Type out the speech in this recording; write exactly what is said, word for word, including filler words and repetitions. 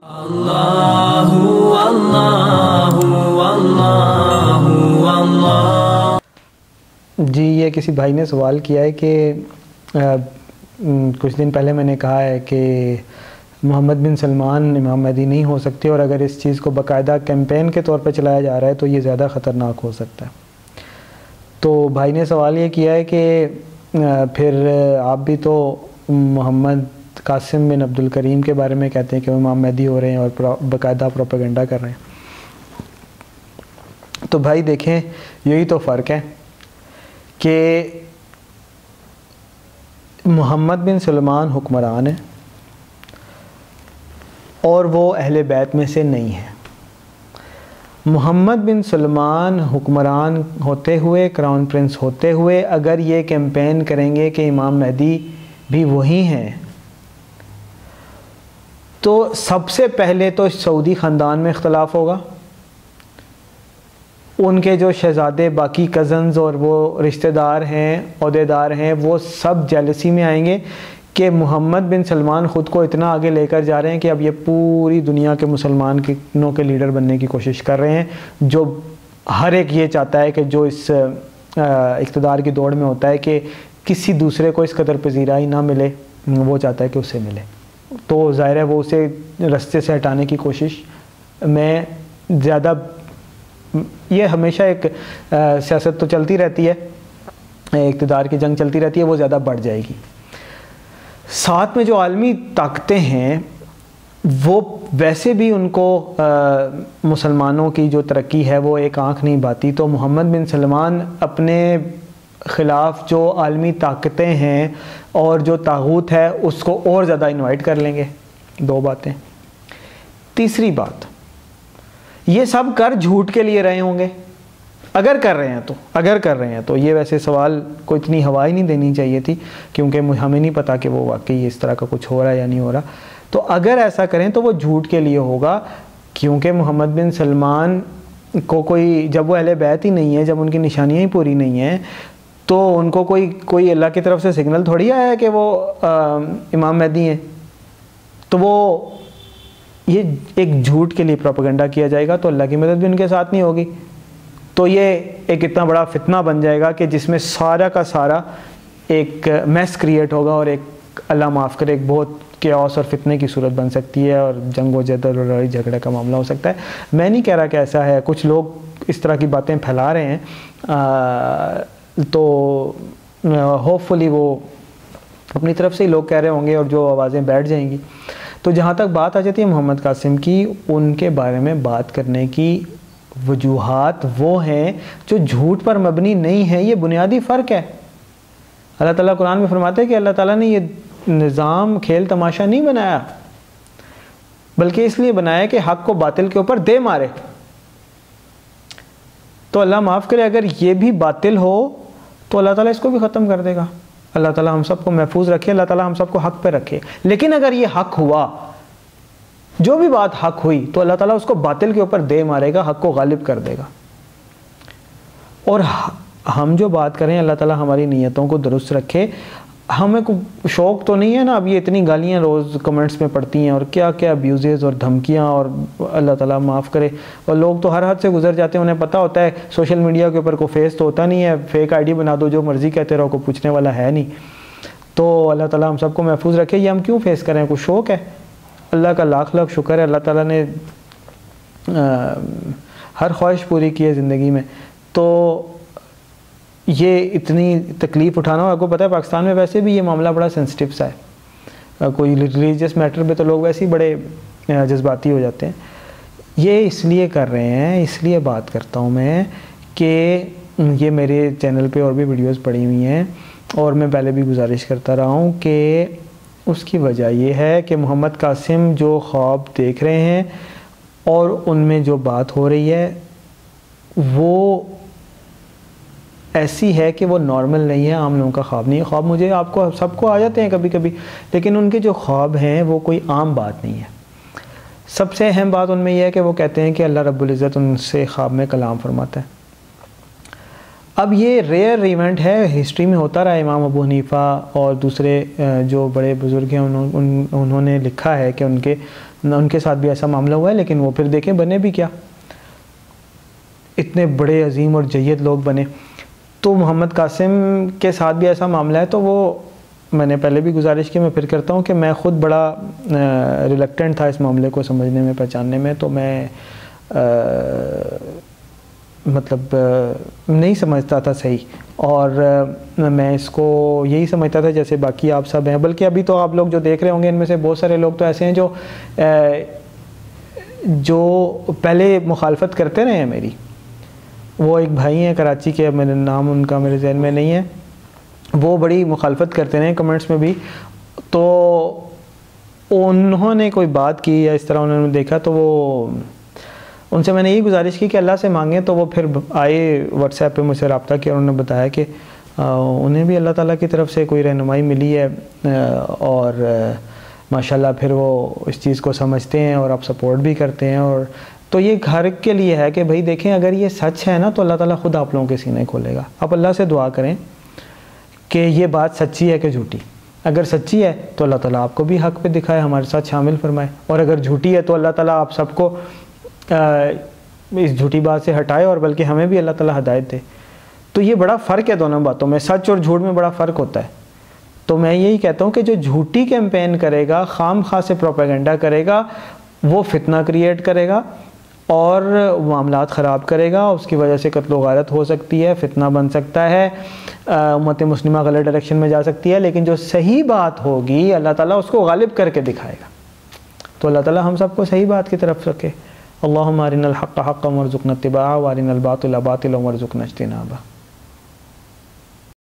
اللہ اللہ اللہ اللہ۔ جی یہ کسی بھائی نے سوال کیا ہے کہ کچھ دن پہلے میں نے کہا ہے کہ محمد بن سلمان امام مہدی نہیں ہو سکتے، اور اگر اس چیز کو باقاعدہ کیمپین کے طور پر چلایا جا رہا ہے تو یہ زیادہ خطرناک ہو سکتا ہے۔ تو بھائی نے سوال یہ کیا ہے کہ پھر آپ بھی تو محمد قاسم بن عبد الکریم کے بارے میں کہتے ہیں کہ وہ امام مہدی ہو رہے ہیں اور باقاعدہ پروپیگنڈا کر رہے ہیں۔ تو بھائی دیکھیں یہی تو فرق ہے کہ محمد بن سلمان حکمران ہے اور وہ اہل بیت میں سے نہیں ہے۔ محمد بن سلمان حکمران ہوتے ہوئے، کراؤن پرنس ہوتے ہوئے، اگر یہ کیمپین کریں گے کہ امام مہدی بھی وہی ہیں، تو سب سے پہلے تو سعودی خاندان میں اختلاف ہوگا۔ ان کے جو شہزادے باقی کزنز اور وہ رشتہ دار ہیں، عہدیدار ہیں، وہ سب جیلسی میں آئیں گے کہ محمد بن سلمان خود کو اتنا آگے لے کر جا رہے ہیں کہ اب یہ پوری دنیا کے مسلمانوں کے لیڈر بننے کی کوشش کر رہے ہیں، جو ہر ایک یہ چاہتا ہے کہ جو اس اقتدار کی دوڑ میں ہوتا ہے کہ کسی دوسرے کو اس قدر پذیرائی نہ ملے، وہ چاہتا ہے کہ اسے ملے۔ تو ظاہر ہے وہ اسے رستے سے ہٹانے کی کوشش میں زیادہ، یہ ہمیشہ ایک سیاست تو چلتی رہتی ہے، اقتدار کی جنگ چلتی رہتی ہے، وہ زیادہ بڑھ جائے گی۔ ساتھ میں جو عالمی طاقتیں ہیں وہ ویسے بھی ان کو مسلمانوں کی جو ترقی ہے وہ ایک آنکھ نہیں بھاتی، تو محمد بن سلمان اپنے خلاف جو عالمی طاقتیں ہیں اور جو طاغوت ہے اس کو اور زیادہ انوائٹ کر لیں گے۔ دو باتیں۔ تیسری بات، یہ سب کر جھوٹ کے لیے رہے ہوں گے، اگر کر رہے ہیں تو اگر کر رہے ہیں تو یہ ویسے سوال کو اتنی ہوا ہی نہیں دینی چاہیے تھی، کیونکہ ہمیں نہیں پتا کہ وہ واقعی اس طرح کا کچھ ہو رہا ہے یا نہیں ہو رہا۔ تو اگر ایسا کریں تو وہ جھوٹ کے لیے ہوگا، کیونکہ محمد بن سلمان کو کوئی، جب وہ اہل بیت ہی نہیں ہے، جب ان کی نشانیاں ہی پوری نہیں ہیں، تو ان کو کوئی کوئی اللہ کی طرف سے سگنل تھوڑی آیا ہے کہ وہ امام مہدی ہیں۔ تو وہ یہ ایک جھوٹ کے لیے پروپیگنڈا کیا جائے گا، تو اللہ کی مدد بھی ان کے ساتھ نہیں ہوگی۔ تو یہ ایک اتنا بڑا فتنہ بن جائے گا کہ جس میں سارا کا سارا ایک میس کریٹ ہوگا، اور ایک اللہ معاف کرے ایک بہت کیوس اور فتنے کی صورت بن سکتی ہے، اور جنگ و جدل اور لڑائی جھگڑے کا معاملہ ہو سکتا ہے۔ میں نہیں کہہ رہا کہ ایسا ہے، کچھ لوگ اس طرح کی باتیں پھیلا رہے ہیں، تو ہوپ فلی وہ اپنی طرف سے ہی لوگ کہہ رہے ہوں گے اور جو آوازیں بیٹھ جائیں گی۔ تو جہاں تک بات آ جاتی ہے محمد قاسم کی، ان کے بارے میں بات کرنے کی وجوہات وہ ہیں جو جھوٹ پر مبنی نہیں ہیں۔ یہ بنیادی فرق ہے۔ اللہ تعالیٰ قرآن میں فرماتے ہیں کہ اللہ تعالیٰ نے یہ نظام کھیل تماشا نہیں بنایا، بلکہ اس لیے بنایا کہ حق کو باطل کے اوپر دے مارے۔ تو اللہ معاف کرے اگر یہ بھی باطل ہو تو اللہ تعالیٰ اس کو بھی ختم کر دے گا۔ اللہ تعالیٰ ہم سب کو محفوظ رکھے، اللہ تعالیٰ ہم سب کو حق پہ رکھے۔ لیکن اگر یہ حق ہوا، جو بھی بات حق ہوئی، تو اللہ تعالیٰ اس کو باطل کے اوپر دے مارے گا، حق کو غالب کر دے گا۔ اور ہم جو بات کریں، اللہ تعالیٰ ہماری نیتوں کو درست رکھے۔ ہمیں کوئی شوق تو نہیں ہے نا، اب یہ اتنی گالیاں روز کمنٹس میں پڑتی ہیں اور کیا کیا ابیوزز اور دھمکیاں، اور اللہ تعالیٰ معاف کرے، اور لوگ تو ہر حد سے گزر جاتے ہیں، انہیں پتہ ہوتا ہے سوشل میڈیا کے اوپر کوئی فیس تو ہوتا نہیں ہے، فیک آئی ڈی بنا دو، جو مرضی کہتے رہو، کوئی پوچھنے والا ہے نہیں۔ تو اللہ تعالیٰ ہم سب کو محفوظ رکھے۔ یہ ہم کیوں فیس کریں؟ کوئی شوق ہے؟ اللہ کا لاکھ لاکھ شکر ہے، اللہ تعالیٰ نے ہر خواہش پوری کی ہے زندگی میں۔ تو یہ اتنی تکلیف اٹھانا ہو، آپ کو پتہ ہے پاکستان میں ویسے بھی یہ معاملہ بڑا سینسٹیو سا ہے، کوئی ریلیجیس میٹر پہ تو لوگ ویسے ہی بڑے جذباتی ہو جاتے ہیں۔ یہ اس لیے کر رہے ہیں، اس لیے بات کرتا ہوں میں کہ یہ میرے چینل پہ اور بھی ویڈیوز پڑی ہوئی ہیں، اور میں پہلے بھی گزارش کرتا رہا ہوں کہ اس کی وجہ یہ ہے کہ محمد قاسم جو خواب دیکھ رہے ہیں اور ان میں جو بات ہو رہی ہے وہ ایسی ہے کہ وہ نارمل نہیں ہے، عام لوگوں کا خواب نہیں ہے۔ خواب مجھے، آپ کو، سب کو آ جاتے ہیں کبھی کبھی، لیکن ان کے جو خواب ہیں وہ کوئی عام بات نہیں ہے۔ سب سے اہم بات ان میں یہ ہے کہ وہ کہتے ہیں کہ اللہ رب العزت ان سے خواب میں کلام فرماتا ہے۔ اب یہ ریئر ایونٹ ہے، ہسٹری میں ہوتا رہا۔ امام ابو حنیفہ اور دوسرے جو بڑے بزرگ ہیں انہوں نے لکھا ہے کہ ان کے ان کے ساتھ بھی ایسا معاملہ ہوا ہے، لیکن وہ پھر دیکھیں بنے بھی کیا، اتنے بڑے عظیم اور جید لوگ بنے۔ تو محمد قاسم کے ساتھ بھی ایسا معاملہ ہے، تو وہ میں نے پہلے بھی گزارش کی، میں پھر کرتا ہوں کہ میں خود بڑا ریلیکٹنٹ تھا اس معاملے کو سمجھنے میں، پہچاننے میں، تو میں مطلب نہیں سمجھتا تھا صحیح، اور میں اس کو یہی سمجھتا تھا جیسے باقی آپ سب ہیں، بلکہ ابھی تو آپ لوگ جو دیکھ رہے ہوں گے ان میں سے بہت سارے لوگ تو ایسے ہیں جو جو پہلے مخالفت کرتے رہے ہیں میری۔ وہ ایک بھائی ہیں کراچی کے، میرے نام ان کا میرے ذہن میں نہیں ہے، وہ بڑی مخالفت کرتے رہے کمنٹس میں بھی، تو انہوں نے کوئی بات کی یا اس طرح انہوں نے دیکھا، تو وہ ان سے میں نے یہی گزارش کی کہ اللہ سے مانگیں، تو وہ پھر آئے واٹس ایپ پہ مجھ سے رابطہ کیا، انہوں نے بتایا کہ انہیں بھی اللہ تعالیٰ کی طرف سے کوئی رہنمائی ملی ہے، اور ماشاءاللہ پھر وہ اس چیز کو سمجھتے ہیں اور آپ سپورٹ بھی کرتے ہیں۔ اور تو یہ گھر کے لیے ہے کہ بھائی دیکھیں اگر یہ سچ ہے نا تو اللہ تعالیٰ خود آپ لوگوں کے سینے کھولے گا۔ آپ اللہ سے دعا کریں کہ یہ بات سچی ہے کہ جھوٹی، اگر سچی ہے تو اللہ تعالیٰ آپ کو بھی حق پہ دکھائے، ہمارے ساتھ شامل فرمائے، اور اگر جھوٹی ہے تو اللہ تعالیٰ آپ سب کو اس جھوٹی بات سے ہٹائے، اور بلکہ ہمیں بھی اللہ تعالیٰ ہدایت دے۔ تو یہ بڑا فرق ہے دونوں باتوں میں، سچ اور جھوٹ میں بڑا فرق ہوتا ہے۔ تو میں یہی کہتا ہوں کہ جو جھوٹی کیمپین کرے گا، خام خواہ سے پروپیگنڈا کرے گا، وہ فتنہ کریٹ کرے گا اور معاملات خراب کرے گا، اس کی وجہ سے قتل و غارت ہو سکتی ہے، فتنہ بن سکتا ہے، امت مسلمہ غلط ڈائریکشن میں جا سکتی ہے، لیکن جو صحیح بات ہوگی اللہ تعالیٰ اس کو غالب کر کے دکھائے گا۔ تو اللہ تعالیٰ ہم سب کو صحیح بات کی طرف رکھے۔ اللہم ارنا الحق حقا وارزقنا اتباعہ وارنا الباطل باطلا وارزقنا اجتنابہ۔